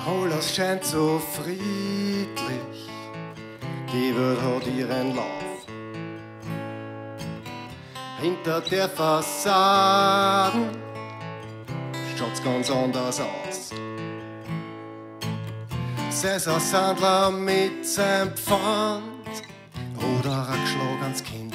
Alles scheint so friedlich, die Welt hat ihren Lauf. Hinter der Fassaden schaut's ganz anders aus. Saisonsandler mit seinem Pfand oder ein geschlagenes Kind.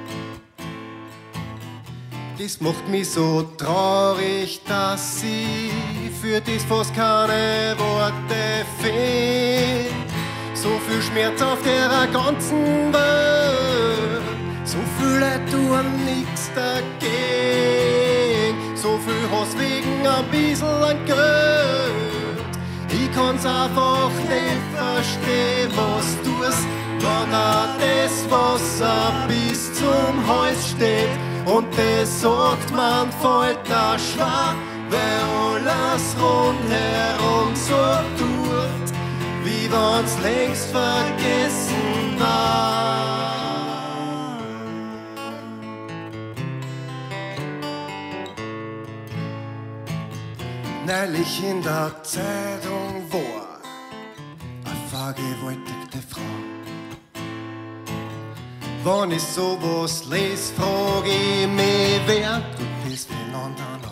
Das macht mich so traurig, dass ich für das fast keine Worte find. So viel Schmerz auf der ganzen Welt, so viele tun nichts dagegen, so viel Hass wegen ein bisschen an Geld. Ich kann's einfach nicht verstehen, was tust, wenn das Wasser bis zum Hals steht. Und das sagt man, fällt da schwer, weil alles rundherum so tut, wie wenn's längst vergessen war. Neulich in der Zeitung war eine vergewaltigte Frau. Wenn ich sowas lese, frag ich mich, wer tut das miteinander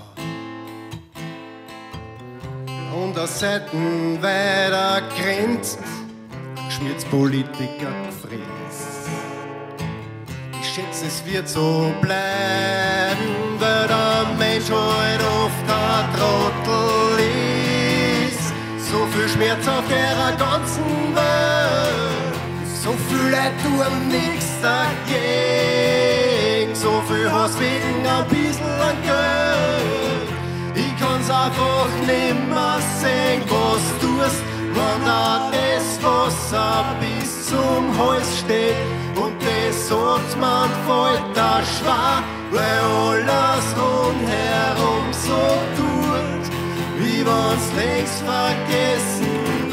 an? Und aus Seiten weiter grenzt, geschmiert's Politiker gefräst. Ich schätze, es wird so bleiben, weil der Mensch halt oft ein Trottel ist. So viel Schmerz auf der ganzen Welt, so viele tun nichts dagegen, so viel Hass wegen ein bisschen an Geld. Ich kann's einfach nimmer sehen, was tust, wenn da das Wasser bis zum Hals steht. Und das sagt man, fällt da schwer, weil alles rundherum so tut, wie wenn's längst vergessen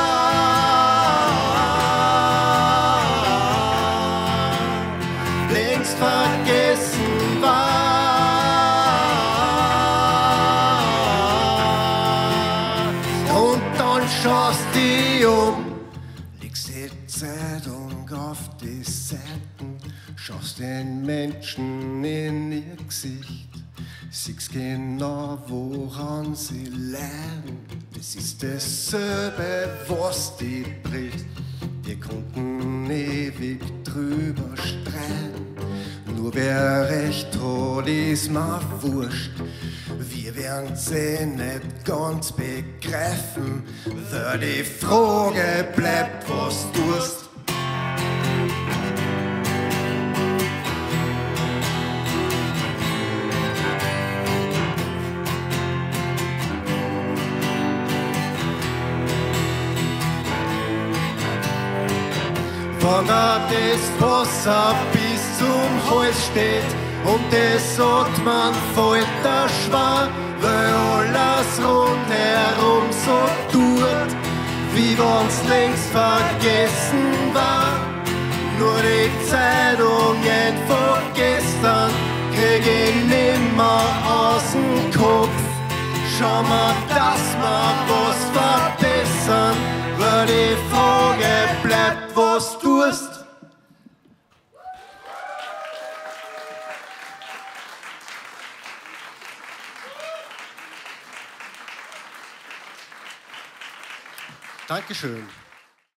war. Längst vergessen war. Und dann schaust dich legst die Zeitung auf die Seiten, schaust den Menschen in ihr Gesicht, siehst genau, woran sie leiden. Das ist dasselbe, was die bricht. Wir konnten ewig drüber streiten, nur wer recht hat, ist mir wurscht. Wir werden's nicht ganz begreifen, weil die Frage bleibt, was tust. Wenn da das Wasser bis zum Hals steht und das sagt man, fällt da schwer, weil alles rundherum so tut, wie wenn's längst vergessen war. Nur die Zeitungen von gestern krieg ich nimmer aus dem Kopf. Schau mal, dass wir was verbessern, weil die Frage bleibt, was tust. Dankeschön.